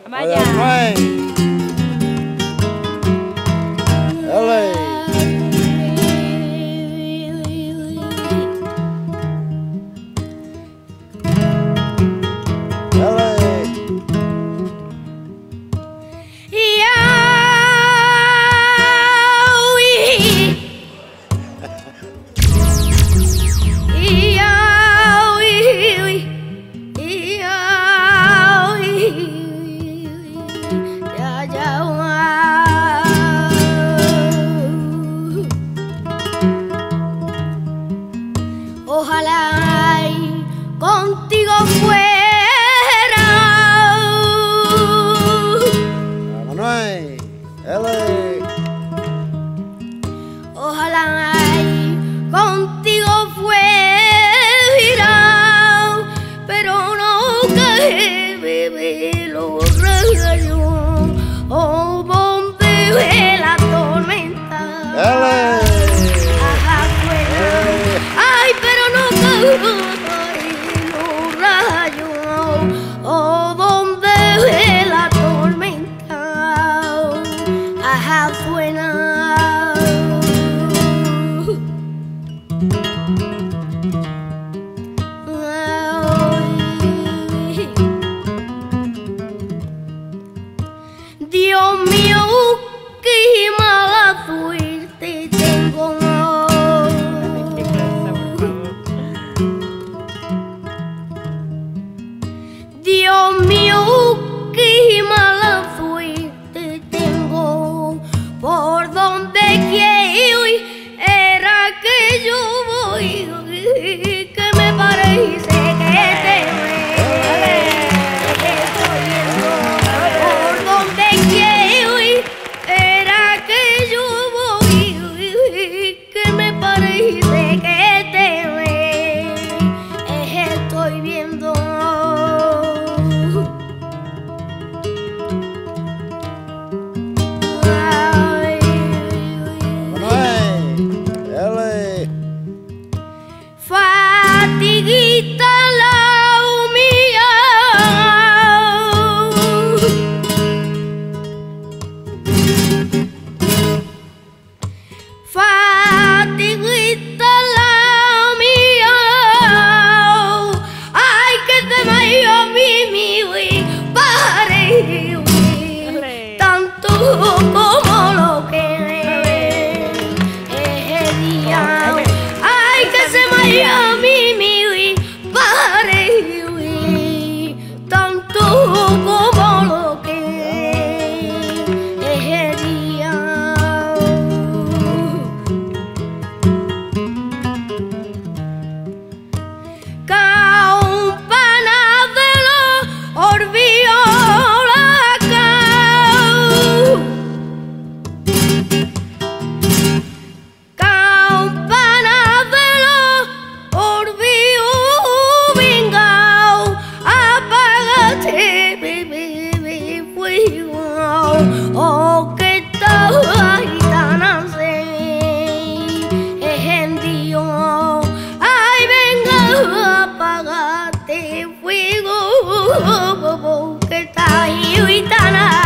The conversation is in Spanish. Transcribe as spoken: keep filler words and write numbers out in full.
Vaya. Ojalá contigo fuera Manuel, L. Ojalá contigo fuera, pero no que bebé lo rayo o donde ve la tormenta. L. Los rayos o donde ve la tormenta, ajá, suena. Ay, Dios mío, qué mala suerte tengo. Dios mío, qué mala suerte tengo. Por donde quiero ir, era que yo voy, que me parece que te ve, que estoy viendo. Por donde quiero ir, era que yo voy, que me parece que te ve, estoy viendo. Fatiguita la mía, fatiguita la mía, ay que te me a mí mi pare tanto como lo que es día. A mí mi pare tanto como lo que es día. Campana de los orviola oh, que estaba gitana es en Dios. Ay, venga, apagate fuego, que está gitana.